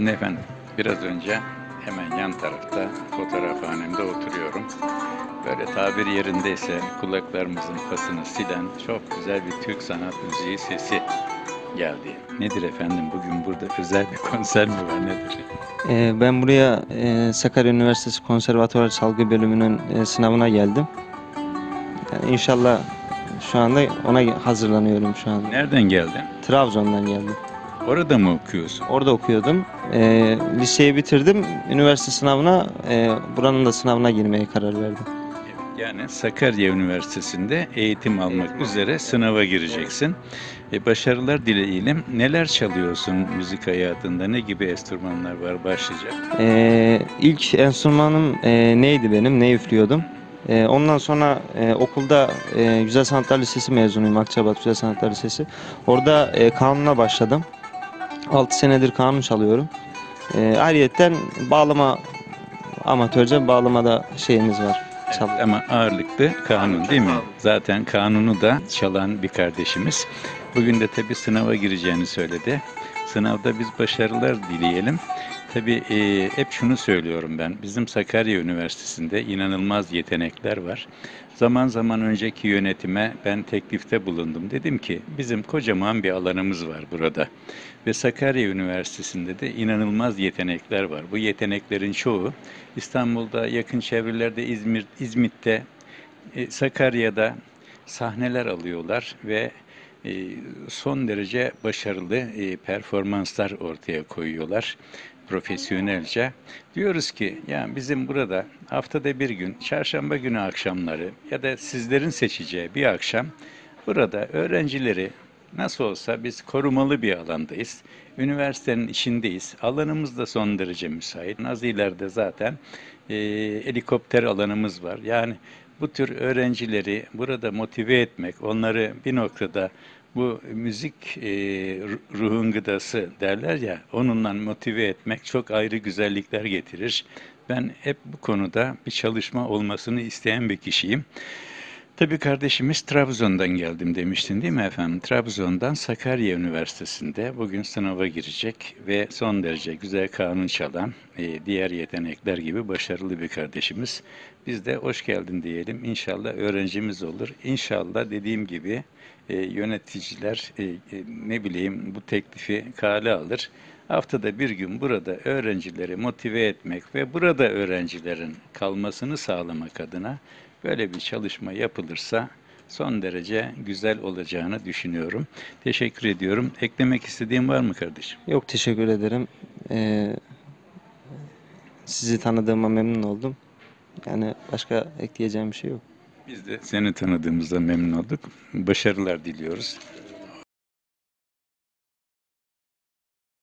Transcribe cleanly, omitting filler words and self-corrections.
Şimdi efendim, biraz önce hemen yan tarafta fotoğrafhanemde oturuyorum. Böyle tabir yerindeyse kulaklarımızın pasını silen çok güzel bir Türk sanat müziği sesi geldi. Nedir efendim, bugün burada özel bir konser mi var, nedir? Ben buraya Sakarya Üniversitesi Konservatuvar Çalgı Bölümünün sınavına geldim. Yani İnşallah şu anda ona hazırlanıyorum şu anda. Nereden geldin? Trabzon'dan geldim. Orada mı okuyorsun? Orada okuyordum. Liseyi bitirdim. Üniversite sınavına, buranın da sınavına girmeye karar verdim. Yani Sakarya Üniversitesi'nde eğitim almak üzere sınava gireceksin. Başarılar dileyelim. Neler çalıyorsun müzik hayatında? Ne gibi enstrümanlar var başlayacak? İlk enstrümanım neydi benim? Ne üflüyordum. Ondan sonra okulda Güzel Sanatlar Lisesi mezunuyum. Akçabat Güzel Sanatlar Lisesi. Orada kanuna başladım. 6 senedir kanun çalıyorum. Ayrıyeten bağlama, amatörce bağlamada şeyimiz var. Ama ağırlıklı kanun değil mi? Zaten kanunu da çalan bir kardeşimiz. Bugün de tabii sınava gireceğini söyledi. Sınavda biz başarılar dileyelim. Tabii hep şunu söylüyorum ben. Bizim Sakarya Üniversitesi'nde inanılmaz yetenekler var. Zaman zaman önceki yönetime ben teklifte bulundum. Dedim ki bizim kocaman bir alanımız var burada. Ve Sakarya Üniversitesi'nde de inanılmaz yetenekler var. Bu yeteneklerin çoğu İstanbul'da, yakın çevrelerde, İzmit'te, Sakarya'da sahneler alıyorlar ve son derece başarılı performanslar ortaya koyuyorlar profesyonelce. Diyoruz ki yani bizim burada haftada bir gün, çarşamba günü akşamları ya da sizlerin seçeceği bir akşam burada öğrencileri nasıl olsa biz korumalı bir alandayız. Üniversitenin içindeyiz. Alanımız da son derece müsait. Az ileride zaten helikopter alanımız var. Yani bu tür öğrencileri burada motive etmek, onları bir noktada bu müzik ruhun gıdası derler ya, onunla motive etmek çok ayrı güzellikler getirir. Ben hep bu konuda bir çalışma olmasını isteyen bir kişiyim. Tabii kardeşimiz Trabzon'dan geldim demiştin değil mi efendim? Trabzon'dan Sakarya Üniversitesi'nde bugün sınava girecek ve son derece güzel kanun çalan, diğer yetenekler gibi başarılı bir kardeşimiz. Biz de hoş geldin diyelim. İnşallah öğrencimiz olur. İnşallah dediğim gibi yöneticiler ne bileyim bu teklifi kale alır. Haftada bir gün burada öğrencileri motive etmek ve burada öğrencilerin kalmasını sağlamak adına böyle bir çalışma yapılırsa son derece güzel olacağını düşünüyorum. Teşekkür ediyorum. Eklemek istediğin var mı kardeşim? Yok, teşekkür ederim. Sizi tanıdığıma memnun oldum. Yani başka ekleyeceğim bir şey yok. Biz de seni tanıdığımızda memnun olduk. Başarılar diliyoruz.